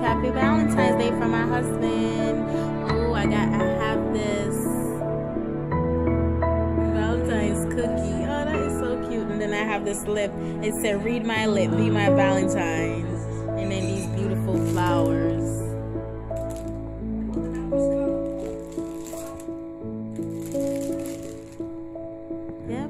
Happy Valentine's Day from my husband. Oh, I have this Valentine's cookie. Oh, that is so cute. And then I have this lip. It said, read my lip, be my Valentine's. And then these beautiful flowers. Yep.